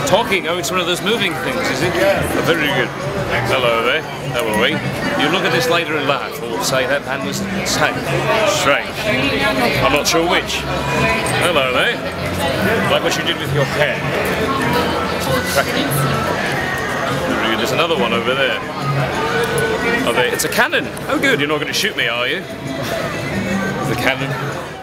Talking, oh, it's one of those moving things, is it? Yeah. Very good. Hello there, how are we? You look at this later and laugh, or say that man was strange. I'm not sure which. Hello there. Like what you did with your hair. Very good. There's another one over there. Oh, there. It's a cannon. Oh good, you're not going to shoot me, are you? The cannon.